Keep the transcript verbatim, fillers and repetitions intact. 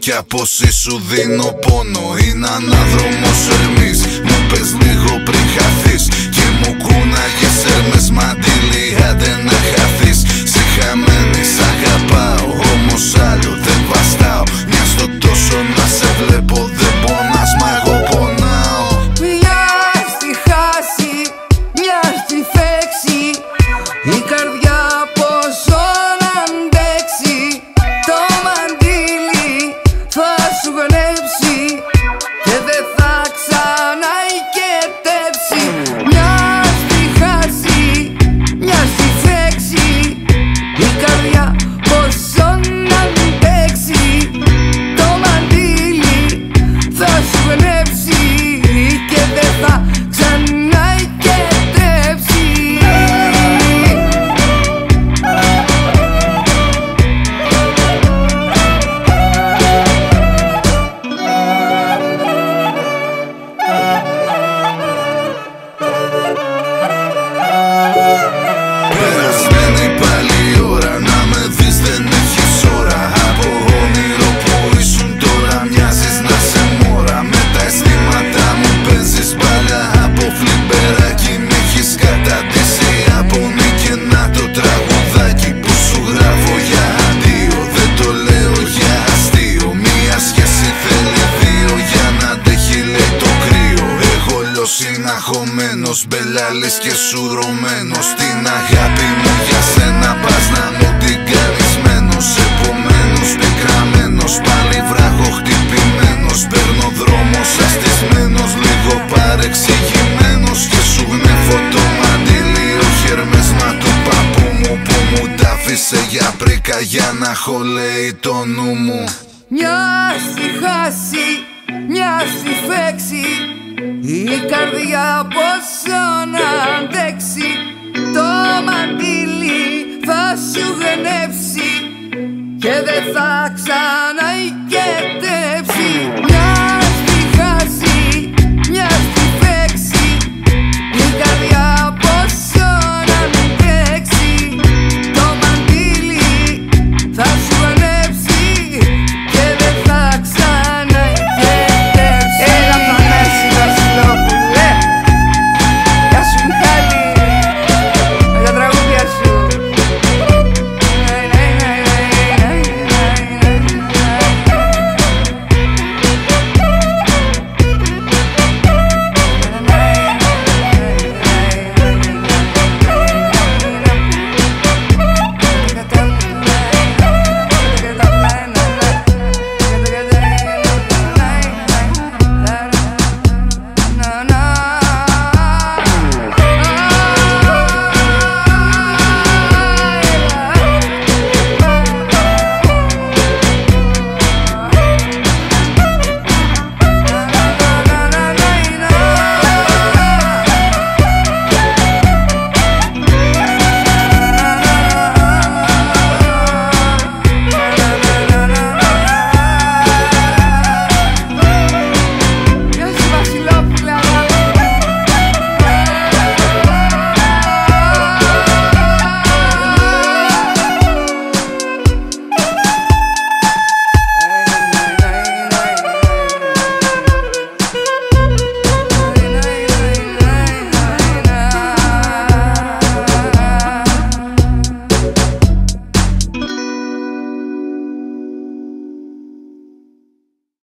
κι απόση σου δίνω πόνο. Είναι ανάδρομος Ερμής, μου πες λίγο πριν χαθείς και μου κούναγες Ερμές μαντήλι, άντε να χαθείς. Σε χαμένη σ' αγαπάω, όμως άλλο δεν βαστάω. Μια στο τόσο να σε βλέπω δεν πονάς, μα εγώ πονάω. Μια στη χάση, μια στη φέξη, η καρδιά πόσο να αντέξει. Το μαντήλι θα σου γνέψει και δεν θα ξαναικετεύσει. Μια στη χάση, μια στη φέξη, η καρδιά πόσο να αντέξει. Το μαντήλι θα σου γνέψει και δεν θα ξαναικετεύσει. Περασμένη πάλι η ώρα, να με δεις δεν έχεις ώρα. Από όνειρο που ήσουν τώρα μοιάζεις να σε μόρα. Με τα αισθήματα μου παίζεις μπάλα, από φλιμπεράκι μ' έχεις καταντήσει. Από νικενά το τραγουδάκι που σου γράφω για αντίο. Δεν το λέω για αστείο, μία σχέση θέλει δύο για να αντέχει λέει το κρύο. Εγώ λιωσυναχωμένος, μπελάλης και σουρωμένος. Την αγάπη μου για σένα πας να μου την κάνεις μένος. Επομένως πικραμένος, πάλι βράχο χτυπημένος. Παίρνω δρόμο αστισμένος, λίγο παρεξηγημένος. Και σου γνέφω το μαντήλι, όχι Ερμές μα του παππού μου, που μου τ' άφησε για πρίκα για να έχω λέει το νου μου. Μια στη χάση, μια στη φέξη, η καρδιά πόσο να αντέξει. Το μαντήλι θα σου γνέψει και δεν θα ξαναικετεύσει.